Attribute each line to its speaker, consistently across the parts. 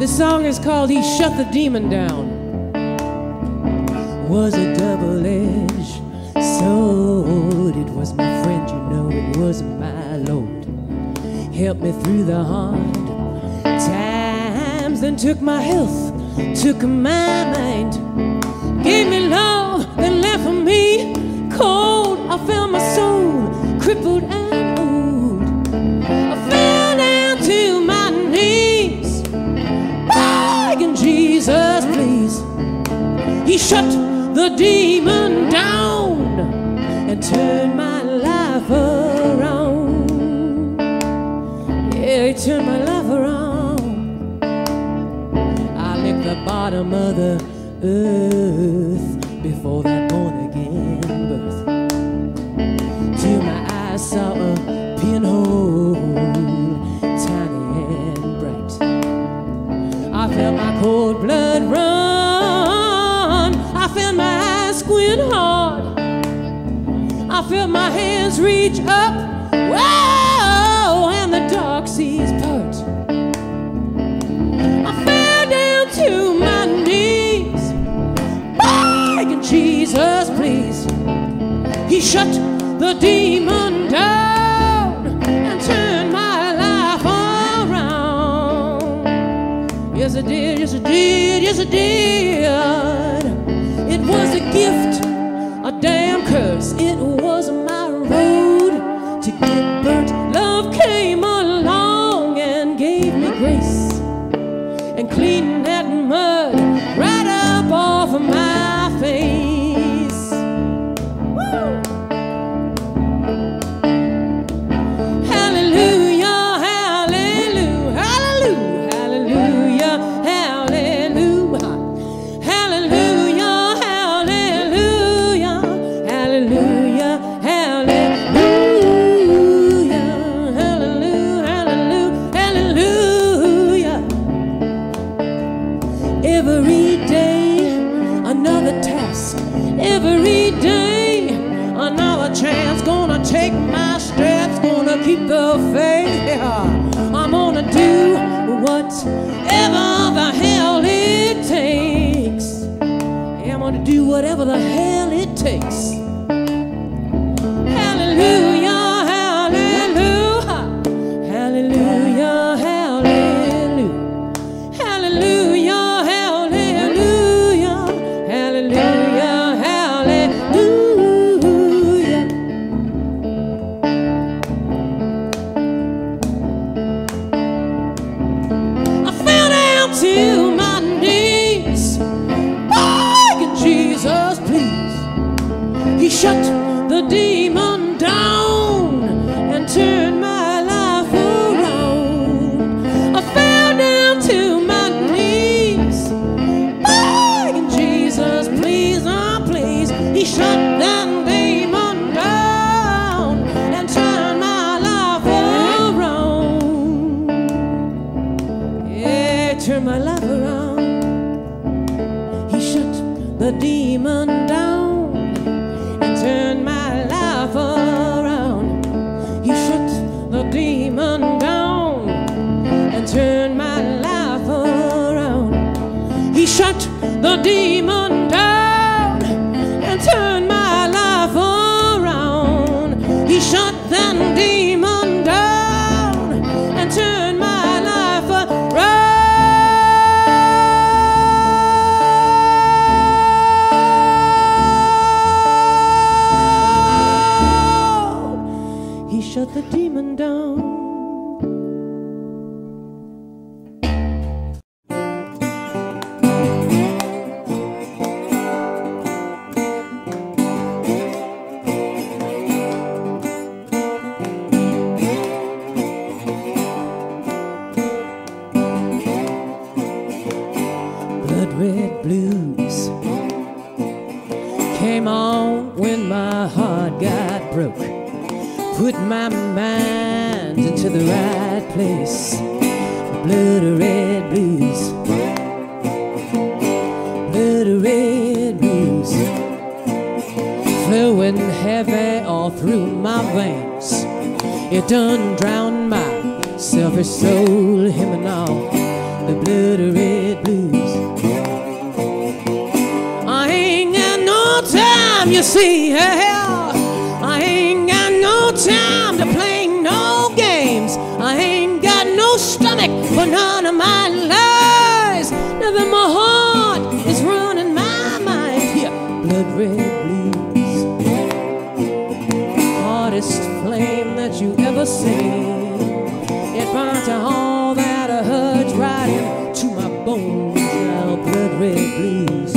Speaker 1: This song is called He Shut the Demon Down. Was a double-edged sword. It was my friend, you know, it was my Lord. Helped me through the hard times, then took my health, took my mind, gave me love, then left for me cold. I felt my soul crippled and old. I fell down to my knees, begging Jesus, please. He shut the demon down and turned my life around. Yeah, he turned my life around. I licked the bottom of the earth before that born-again birth. Till my eyes saw a pinhole, tiny and bright. I felt my cold blood run, I felt my eyes squint hard, I felt my hands reach up, whoa, and the dark seas part. I fell down to my knees, begging Jesus, please. He shut the demon down and turned my life around. Yes, it did, yes, it did, yes, it did. It was a gift, a damn curse. It was my road to get burnt. Love came along and gave me grace and cleaned that mud right up off of my face. Woo! Hallelujah, hallelujah, hallelujah, hallelujah, hallelujah, hallelujah, hallelujah, hallelujah, hallelujah, hallelujah, hallelujah. Every day another task, every day another chance. Gonna take my steps, gonna keep the faith. Yeah. I'm gonna do whatever the hell it takes. Yeah, I'm gonna do whatever the hell it takes. Hallelujah, hallelujah, hallelujah, hallelujah, hallelujah, hallelujah, hallelujah, hallelujah. I fell down to my knees, begging Jesus, please. He shut the demon down and turned my life around. I fell down to my knees, begging Jesus, please, oh please. He shut that demon down and turned my life around. Yeah, turned my life around. He shut the demon down and turned my life around. He shut the demon down and turned my life around. He shut the demon down and turned my life around. He shut that demon down and turned my life around. He shut the demon down. Blood red blues came on when my heart got broke. Put my mind into the right place. Blood red blues, blood red blues, flowing heavy all through my veins. It done drowned my selfish soul, him and all. the blood red blues. I ain't got no time, you see, hell. I ain't got no time to play no games. I ain't got no stomach for none of my lies. Now that my heart is running my mind here, blood red blues. Hardest flame that you ever seen. It burns all that hurts right into my bones. Now blood red blues.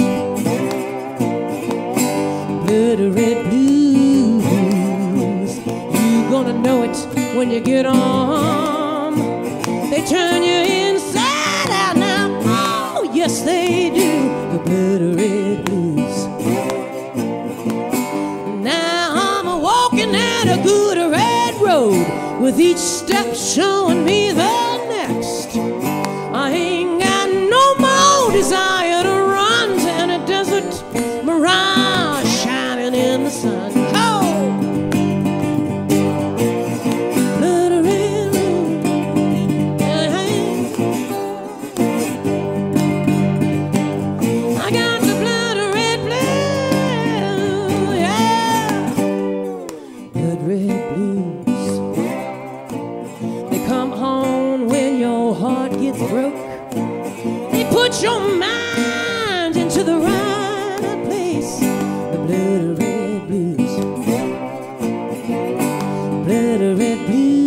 Speaker 1: Blood red blues. You gonna know it when you get on. They turn you inside out now. Oh, yes they do. The blood red blues. Now I'm walking down a good red road, with each step showing me the next. I ain't got no more desire to run down a desert mirage shining in the sun. Oh, blood red road. I got the blood red blue, yeah. Blood red blues. They come home when your heart gets broke. They put your mind into the right place. The blood red blues. Blood red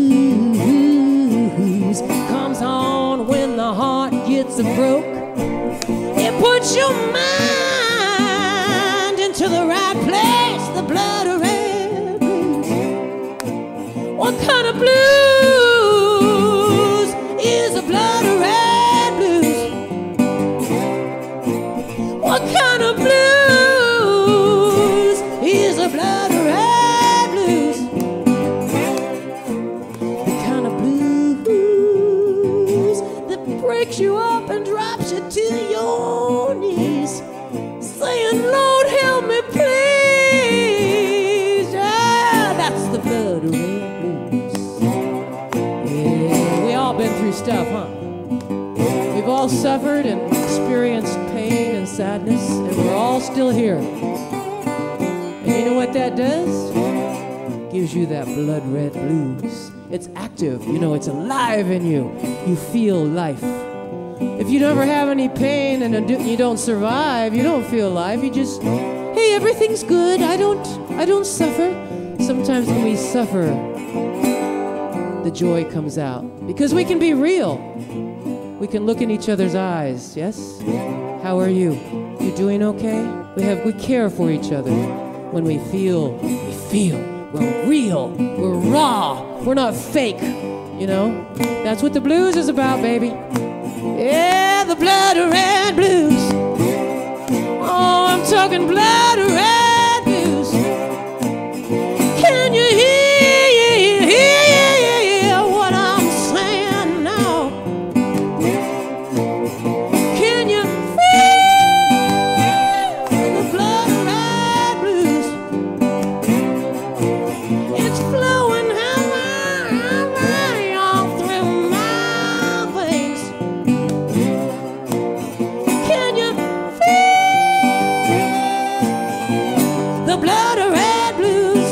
Speaker 1: blues comes on when the heart gets broke. It puts your mind into the right place. The blood red blues. What kind of blues is the blood red blues? What kind of blues is the blood red blues? The kind of blues that breaks you up and drops you to your knees, saying, Lord, help me, please. Yeah, that's the blood red blues. Yeah, we all been through stuff, huh? We've all suffered and experienced pain and sadness, and we're all still here. And you know what that does? Gives you that blood red blues. It's active, you know, it's alive in you. You feel life. If you never have any pain and you don't survive, you don't feel alive. You just, hey, everything's good. I don't suffer. Sometimes when we suffer, the joy comes out because we can be real. We can look in each other's eyes. Yes? How are you? You doing okay? We care for each other. When we feel, we're real, we're raw, we're not fake, you know? That's what the blues is about, baby. Yeah, the blood red blues. Oh, I'm talking blood red blues. Can you hear what I'm saying now? Can you feel the blood red blues? It's flowing all through my veins. Can you feel the blood red blues?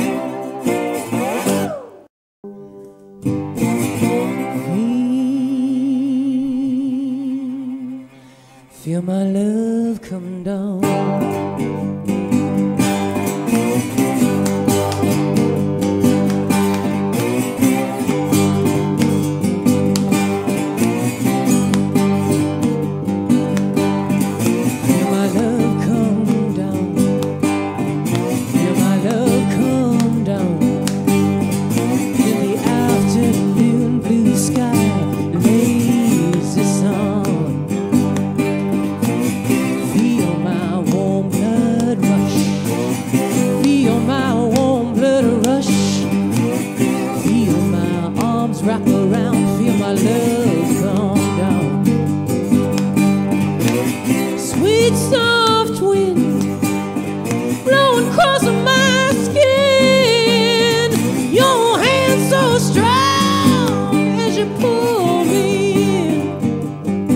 Speaker 1: Feel my love come down. Feel my love come down. Feel my love come down. In the afternoon blue sky lays the sun. Feel my warm blood rush. Feel my warm blood rush. Feel my arms wrap around. Feel my love come down. Sweet soft wind blowing across my skin. Your hand so strong as you pull me in.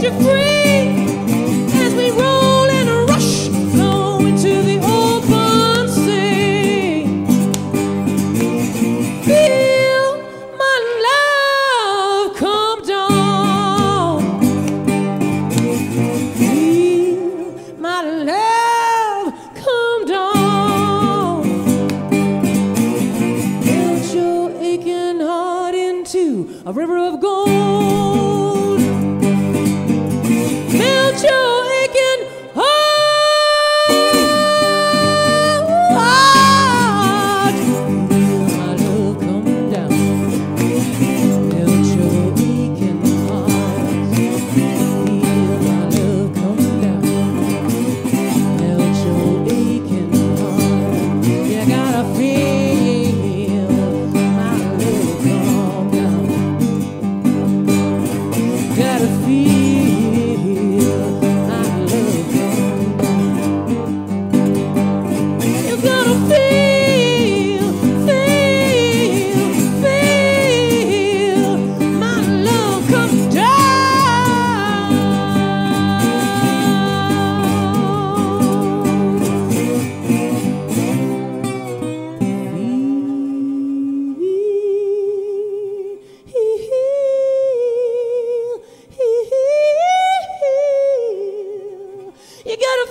Speaker 1: you free as we roll in a rush, flow into the open sea. Feel my love come down. Feel my love come down. Melt your aching heart into a river of gold. Melt your aching heart. Feel my love come down. Melt your aching heart. Feel my love come down. Melt your aching heart. You gotta feel my love come down. Gotta feel my love come down. You gotta feel my love come You gotta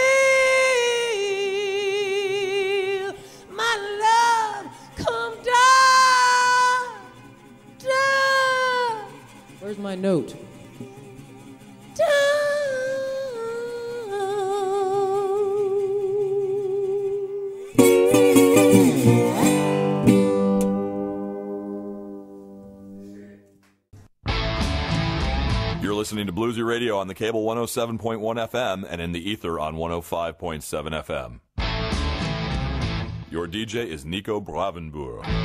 Speaker 1: feel my love come down, down. Where's my note?
Speaker 2: You're listening to Bluesy Radio on the cable 107.1 FM and in the ether on 105.7 FM. Your DJ is Nico Bravenboer.